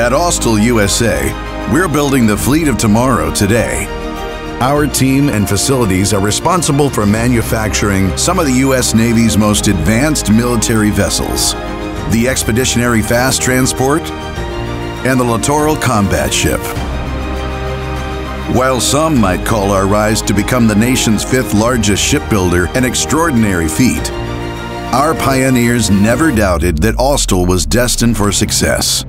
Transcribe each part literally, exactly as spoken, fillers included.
At Austal U S A, we're building the fleet of tomorrow today. Our team and facilities are responsible for manufacturing some of the U S Navy's most advanced military vessels, the Expeditionary Fast Transport and the Littoral Combat Ship. While some might call our rise to become the nation's fifth largest shipbuilder an extraordinary feat, our pioneers never doubted that Austal was destined for success.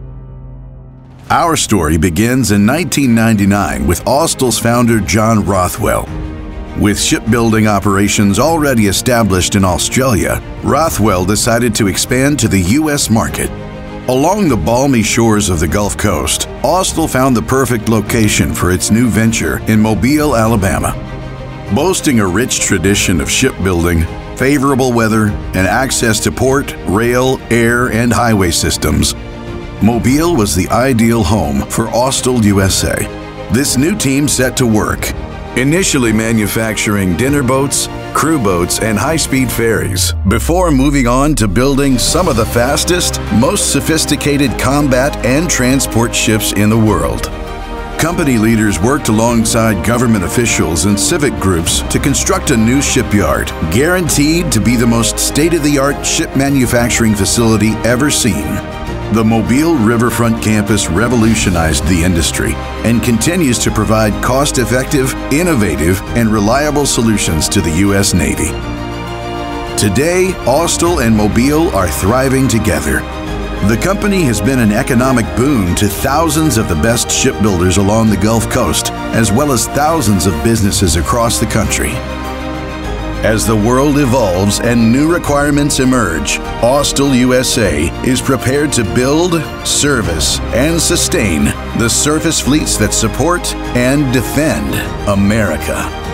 Our story begins in nineteen ninety-nine with Austal's founder John Rothwell. With shipbuilding operations already established in Australia, Rothwell decided to expand to the U S market. Along the balmy shores of the Gulf Coast, Austal found the perfect location for its new venture in Mobile, Alabama. Boasting a rich tradition of shipbuilding, favorable weather, and access to port, rail, air, and highway systems, Mobile was the ideal home for Austal U S A. This new team set to work, initially manufacturing dinner boats, crew boats, and high-speed ferries, before moving on to building some of the fastest, most sophisticated combat and transport ships in the world. Company leaders worked alongside government officials and civic groups to construct a new shipyard, guaranteed to be the most state-of-the-art ship manufacturing facility ever seen. The Mobile Riverfront campus revolutionized the industry and continues to provide cost-effective, innovative, and reliable solutions to the U S Navy. Today, Austal and Mobile are thriving together. The company has been an economic boon to thousands of the best shipbuilders along the Gulf Coast, as well as thousands of businesses across the country. As the world evolves and new requirements emerge, Austal U S A is prepared to build, service, and sustain the surface fleets that support and defend America.